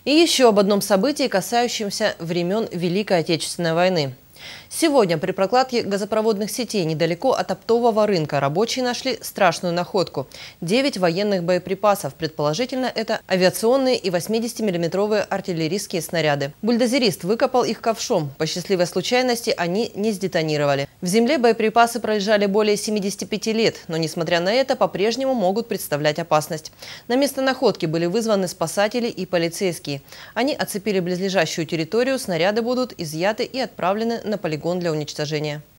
И еще об одном событии, касающемся времен Великой Отечественной войны. Сегодня при прокладке газопроводных сетей недалеко от оптового рынка рабочие нашли страшную находку – 9 военных боеприпасов. Предположительно, это авиационные и 80-миллиметровые артиллерийские снаряды. Бульдозерист выкопал их ковшом. По счастливой случайности они не сдетонировали. В земле боеприпасы пролежали более 75 лет, но, несмотря на это, по-прежнему могут представлять опасность. На место находки были вызваны спасатели и полицейские. Они оцепили близлежащую территорию, снаряды будут изъяты и отправлены на полигон для уничтожения.